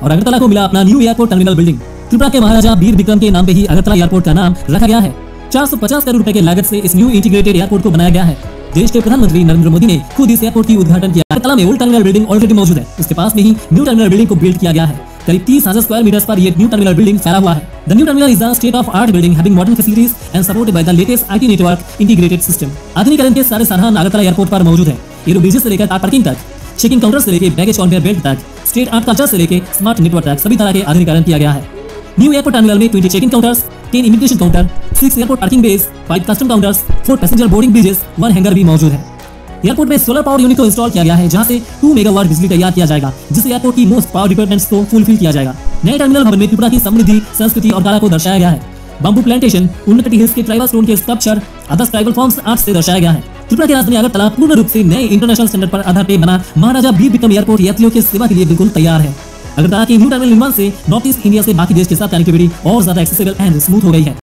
और अगरतला को मिला अपना new airport terminal building. Tripura के महाराजा वीर विक्रम के नाम पे ही अगरतला एयरपोर्ट का नाम रखा गया है। 450 करोड़ रुपए की लागत से इस न्यू इंटीग्रेटेड एयरपोर्ट को बनाया गया है। देश के प्रधानमंत्री नरेंद्र मोदी ने खुद इस एयरपोर्ट की उद्घाटन किया। अगरतला में ओल्ड टर्मिनल बिल्डिंग ऑलरेडी मौजूद है, उसके पास में ही न्यू टर्मिनल बिल्डिंग को बिल्ड किया गया है। करीब 30,000 स्क्वायर मीटर्स पर ये न्यू टर्मिनल बिल्डिंग फैला हुआ है। The new terminal is a state of art building having modern facilities and supported by the latest IT network integrated system. आधुनिकीकरण के सारे साधन अगरतला एयरपोर्ट पर मौजूद है। एरो ब्रिजेस से लेकर कार पार्किंग तक, चेकिंग काउंटर से लेकर बैगेज कन्वेयर बेल्ट तक, स्टेट आर्ट कल्चर से लेकर स्मार्ट नेटवर्क तक सभी तरह के आधुनिकीकरण किया गया है। न्यू एयरपोर्ट टर्मिनल में 20 checking counters, 10 immigration counter, 6 airport parking bays, 5 custom counters, 4 passenger boarding bridges, 1 hangar भी मौजूद है। एयरपोर्ट में सोलर पावर यूनिट को इंस्टॉल किया गया है, जहां से 2 मेगावाट बिजली तैयार किया जाएगा, जिससे एयरपोर्ट की मोस्ट पावर रिक्वायरमेंट्स को फुलफिल किया जाएगा। नए टर्मिनल भवन में त्रिपुरा की समृद्धि, संस्कृति और कला को दर्शाया गया है। बम्बू प्लांटेशन, उन्नति हिल्स के ट्राइबल स्टोन के sculpture, others tribal forms art से दर्शाया गया है। त्रिपुरा की राजधानी अगरतला पूर्ण रूप से नए इंटरनेशनल स्टैंडर्ड पर आधार पे बना महाराजा वीर विक्रम एयरपोर्ट यात्रियों की सेवा के लिए बिल्कुल तैयार है। अगरतला के न्यू टर्मिनल निर्माण से नॉर्थ ईस्ट इंडिया से बाकी देश के साथ कनेक्टिविटी और ज्यादा एक्सेसिबल एंड स्मूथ हो गई है।